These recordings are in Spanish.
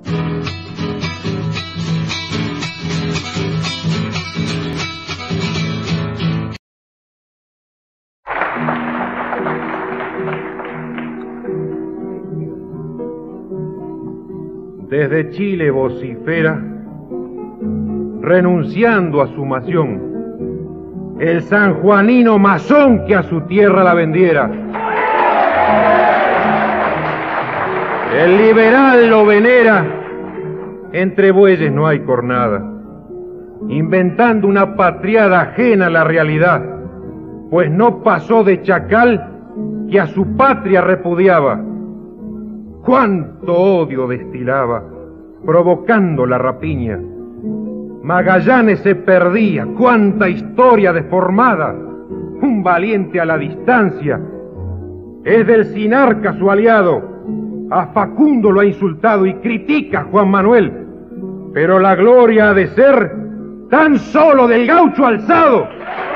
Desde Chile vocifera, renunciando a su mación, el sanjuanino masón que a su tierra la vendiera. El liberal lo venera, entre bueyes no hay cornada, inventando una patriada ajena a la realidad, pues no pasó de chacal que a su patria repudiaba. Cuánto odio destilaba, provocando la rapiña. Magallanes se perdía, cuánta historia deformada. Un valiente a la distancia es del Sinarca su aliado. A Facundo lo ha insultado y critica a Juan Manuel, pero la gloria ha de ser tan solo del gaucho alzado.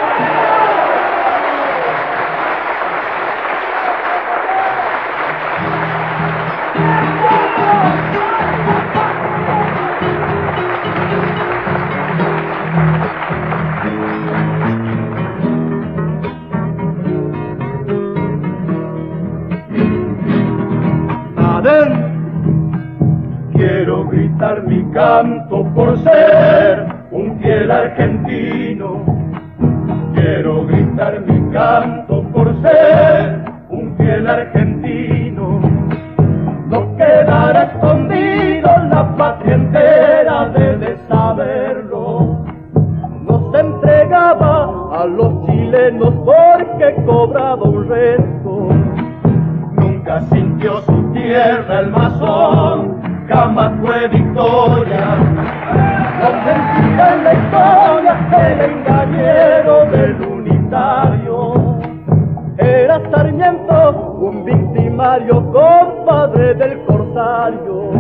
Quiero gritar mi canto por ser un fiel argentino. Quiero gritar mi canto por ser un fiel argentino. No quedará escondido, la patria entera debe saberlo. No se entregaba a los chilenos porque cobraba un resto. Nunca sintió su tierra el masón, jamás fue victoria. No sentía en la historia el engañero del unitario. Era Sarmiento, un victimario, compadre del corsario.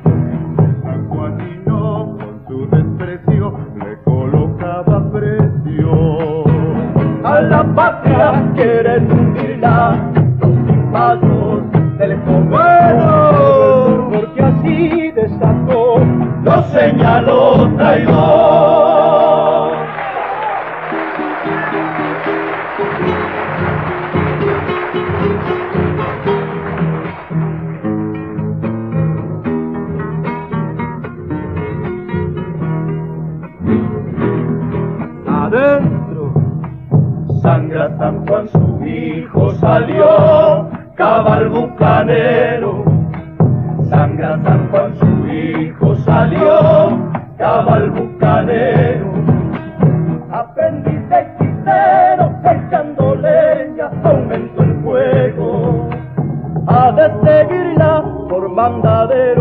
Juanino con su desprecio le colocaba precio. A la patria quieren hundirla pasos del comercio, porque así desató, lo señaló traidor. Adentro sangra San Juan, su hijo salió cabal bucanero. Sangra San Juan, su hijo salió cabal bucanero. Aprendiz de hechicero, echando leña, aumentó el fuego. Ha de seguirla por mandadero